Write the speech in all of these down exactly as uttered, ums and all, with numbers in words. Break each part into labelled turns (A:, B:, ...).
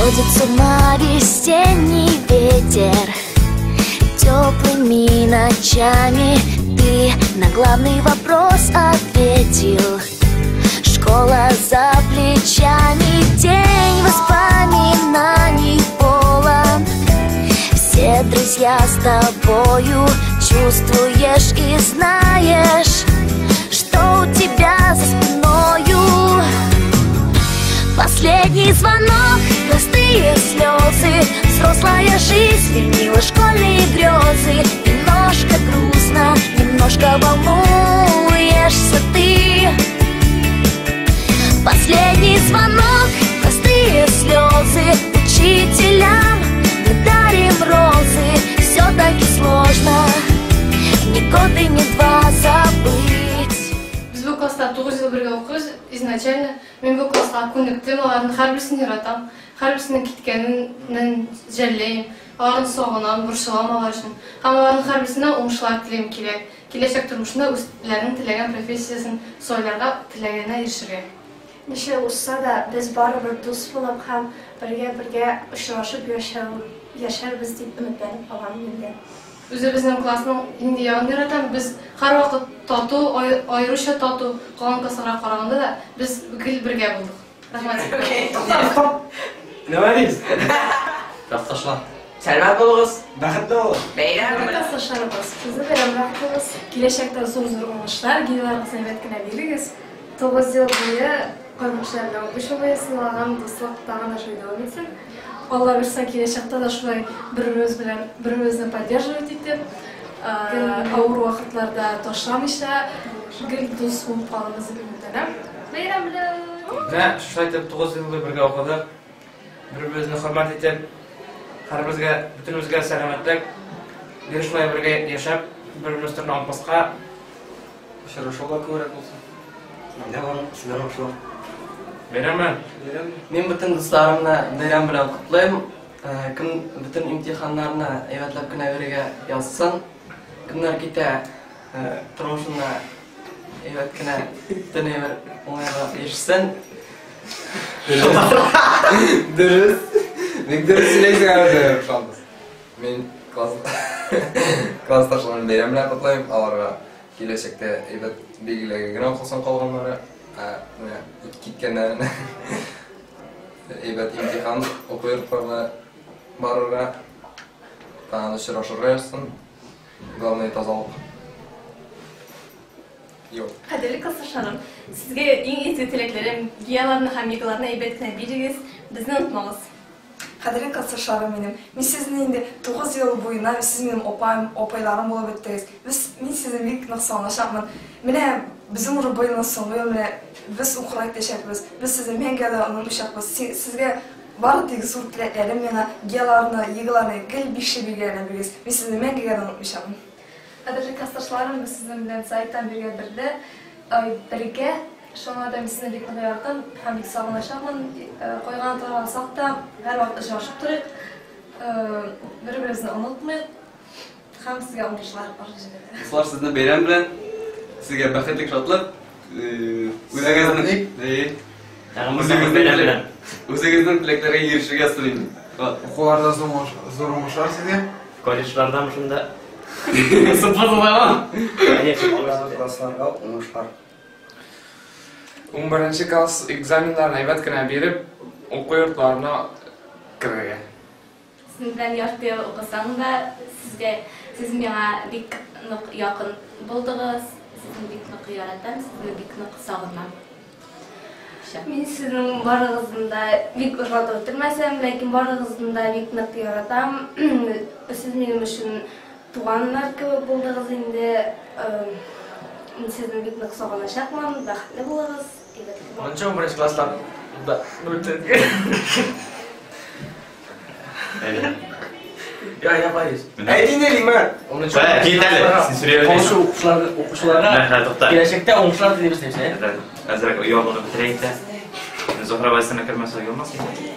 A: Сводит с ума весенний ветер. Теплыми ночами ты на главный вопрос ответил. Школа за плечами, день воспоминаний полон. Все друзья с тобою, чувствуешь и знаешь, что у тебя за спиною. Последний звонок, простые слезы, взрослая жизнь сменила школьные грезы. Немножко грустно, немножко волнуешься ты. Последний звонок, простые слезы, учителям мы дарим розы. Все-таки сложно, ни год и ни два забыть.
B: Biz bu klasta to'qqiz yil birga o'qiymiz. Izначально men bu klassga ko'nikdim. Ularning har birisini yaratam. Har birisini ketganini jallayim. Ularni sog'inam, burisham ular uchun. Hamma ularning har birisini o'ngishlar tilayim kerak. Kelajak turmushida o'zlarining tilagan professiyasini so'ylarga tilagani erishirga.
C: Неше узса да без барыбер дус булып һәм бергә-бергә очрашып яшәрбез дип өметләнеп калам инде.
B: Үзебезнең классның инде ягын яратам. Без һәрвакыт тату, аеруча тату калган классларга караганда да без гел бергә булдык. Рәхмәт.
D: Нема дейсез? Такташлар. Сәлмәт булыгыз, бәхетле булыгыз. Бәйрәм белән
C: Классташыбыз, сезне бәйрәм рәхмәтегез. Киләчәктә зур-зур уңышлар, гиләргә әйбәт кенә бирегез. Тугыз ел буе кайгылышлар белән үбешү буесылаган дуслык тагын да шулай дәвам итсен. Алла бирсә киләчәктә дә шулай беребез белән беребезне поддерживать итеп, авыр вакытларда ташламыйча гел дус булып калабыз дип үтәләм. Бәйрәм белән.
D: Менә шулай итеп тугыз ел бергә укыдык. Бер-беребезне хөрмәт итеп, һәрбезгә, бөтенебезгә сәламәтлек, шулай бергә яшәп, бер-беребез турында аңпаска очрашуга күрә булсын.
E: Ne var? Sizler hoşlar.
D: Бәйрәм белән.
E: Мен бүтән дусларымны бәйрәм белән котлыйм. Кем бүтән имтиханнарны әйбәтләп кенә бергә язсын. Кемнәр китә тормышына әйбәт кенә тәне бер уңайга ирешсен.
F: Дөрес. Ник дөрес сөйләйсең әле шандыз. Мен класс классташларны бәйрәм белән котлыйм. Аларга киләчәктә әйбәт билгеләргә генә укысын калганнары, менә киткәннәрне әйбәт имтихан укырга барырга, тагын очрашырга ярсын. Главное тазалык. Юк.
C: Кадерле классташларым, сезгә иң изге теләкләрем, гияларны һәм йөгеләрне әйбәт кенә бирегез, безне онытмагыз.
G: Кадерле классташларым минем, мин сезне инде тугыз ел буена сез минем опаем, опайларым булып беттегез. Без мин сезне бик нык сагынышамын. Менә безнең уры буена соңгы ел менә без укырга төшәбез. Без сезне мәңгә дә онытмыйчакбыз. Сезгә бары тик зур теләкләрем менә гияларны, йөгеләрне гел бишә биргән бирегез. Мин сезне мәңгә дә онытмыйчакмын.
C: Кадерле классташларым, без сезнең белән сайтан бергә бирде. Ай, бергә Шуңа да мисне бик нык яратам, һәм бик сагынышамын. Кайган таралсак та һәр вакыт очрашып торыйк. Бер-беребезне онытмыйк. Һәм сезгә уңышлар арзу итәм.
F: Дуслар, сезне бәйрәм белән, сезгә бәхетлек, шатлык. Үзегезнең Үзегезнең Үзегезнең теләкләргә ирешергә телим.
H: Укуларда зур уңышлар сезгә?
D: Колледжларда шунда сыпатылама.
E: Классларга уңышлар.
H: ун беренче класс экзамендарын әйбәт кенә биреп, уку йортларына керергә.
C: Сезнең белән ярты ел укысаң да, сезгә сез миңа бик нык якын булдыгыз. Сезне бик нык яратам, сезне бик нык сагынам. Мин сезнең барыгызны да бик ошатып үтмәсәм, ләкин барыгызны да бик нык яратам. Сез минем өчен туганнар кебек булдыгыз инде. Мин сезне бик нык сагыначакмын, бәхетле булыгыз.
D: Онча он беренче класста да бүтән. Я я байыз.
E: Әйтин элимә.
D: Онча. Китәле. Син сөйләп
E: Кошу укучылар укучыларга киләчәктә уңышлар телибез дип.
D: Әзрәк ялганы битерәйек тә. Зөһрә байсына кермәсә ялмас.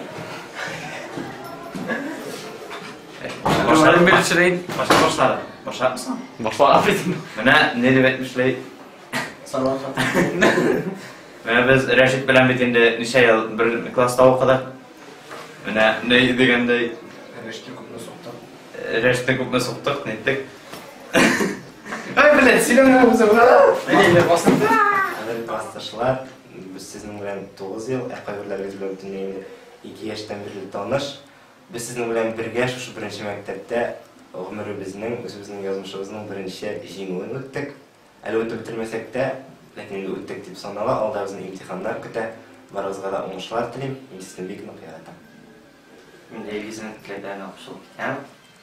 D: Башларын белешрәйин. Башка башлары. Башламысың? Башла афритин. Менә не дип әйтмешләй.
E: Саламат.
D: Менә без Рәшит белән бит инде ничә ел бер класста укыдык.
I: Менә ней дигәндәй
H: Решті күпні соқтық.
I: рәште күпме суктык, неттек.
H: Ай, блядь, сөйлемә өзі, брат. Әйе, басын.
J: Кадерле классташлар, без сезнең белән тугыз ел, ә кайберләрегез белән бөтенләй ике яшьтән бирле таныш. Без сезнең белән бергә шушы беренче мәктәптә гомеребезнең, үзебезнең язмышыбызның беренче җиңүен үттек. Әле үтеп бетермәсәк тә, ләкин инде үттек дип санала. Алда безне имтиханнар көтә. Барыгызга да уңышлар телим. Мин сезне бик нык яратам.
K: Мин дә визен теләгән акчылык икән.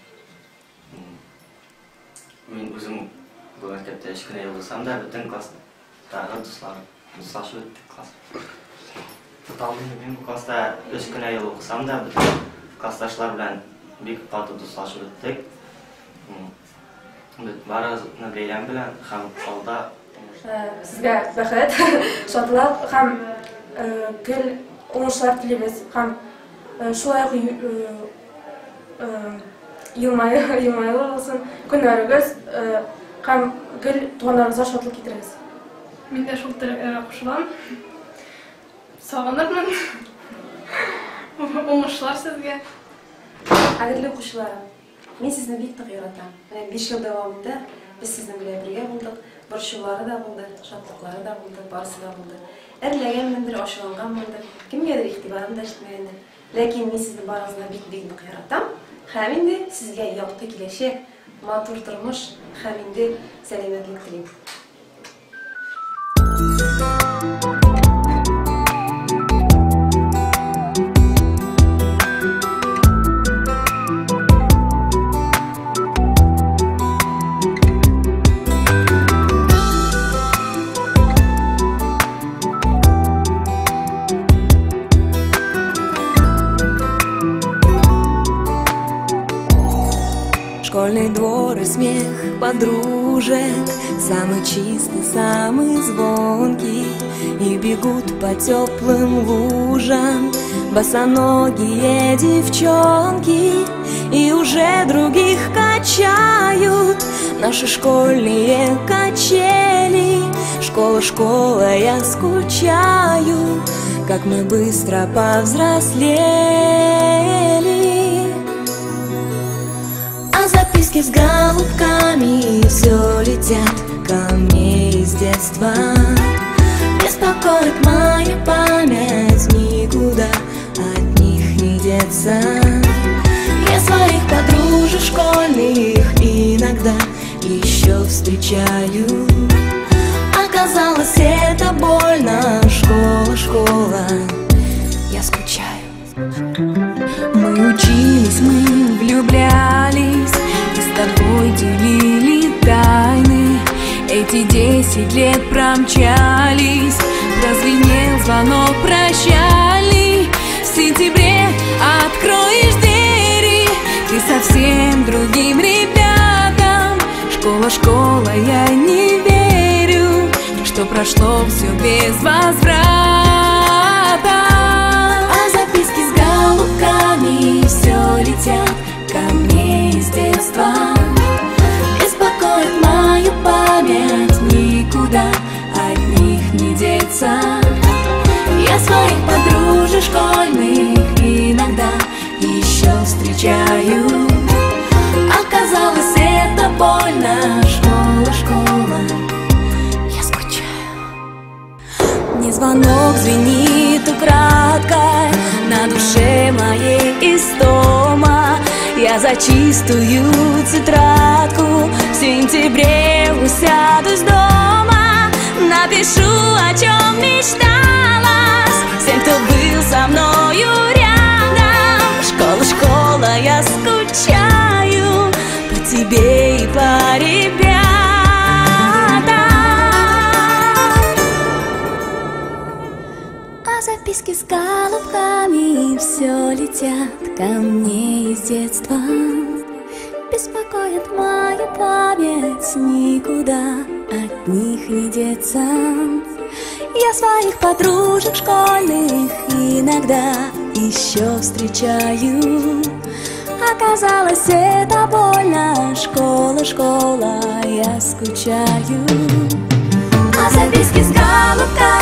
K: Мин үзем бу мәктәптә өч көн язсам да, бөтен класстагы дуслар, дуслашып үттек класс. Тоталмый мин бу класста өч көн ел укысам да, бөтен классташлар белән бик каты дуслашып үттек. Барыгызны бәйрәм белән һәм алда
L: сезгә бәхет, шатлык һәм гел уңышлар телибез һәм шулай елмайлы булсын, көннәрегез һәм гел туганнарыгызга шатлык китерегез.
B: Мин дә шул теләкләргә кушылам. Сагынырмын. Уңышлар сезгә.
L: Кадерле укучыларым, мин сезне бик нык яратам. Менә биш ел дәвамында без сезнең белән бергә булдык. Борчулары да булды, шатлыклары да булды, барысы да булды. Әрләгәнмендер, ачылганмындыр, кемгәдер игътибарым да җитмәгәндер. Ләкин мин сезне барыгызны бик-бик нык яратам. Һәм инде сезгә якты киләчәк, матур тормыш һәм инде сәламәтлек телим.
M: Школьный двор и смех подружек, самый чистый, самый звонкий, и бегут по теплым лужам босоногие девчонки, и уже других качают наши школьные качели. Школа, школа, я скучаю, как мы быстро повзрослели. Записки с голубками все летят ко мне из детства. Беспокоит моя память, никуда от них не деться. Я своих подружек школьных иногда еще встречаю. Оказалось, это больно. Школа, школа, я скучаю. Мы учились, мы влюблялись, и с тобой делили тайны. Эти десять лет промчались, прозвенел звонок прощальный. В сентябре откроешь двери ты совсем другим ребятам. Школа, школа, я не верю, что прошло все без возврата. Голубками все летят ко мне из детства. Беспокоит мою память, никуда от них не деться. Я своих подружек школьных иногда еще встречаю. Оказалось, это больно. Школа, школа, я скучаю. Мне звонок звенит украдкой, на душе моей истома. Я за чистую тетрадку в сентябре усядусь дома. Напишу, о чем мечталась всем, кто был со мною рядом. Школа, школа, я скучаю по тебе и по ребятам. Записки с голубками все летят ко мне из детства. Беспокоит моя память, никуда от них не деться. Я своих подружек школьных иногда еще встречаю. Оказалось, это больно. Школа, школа, я скучаю. А записки с голубками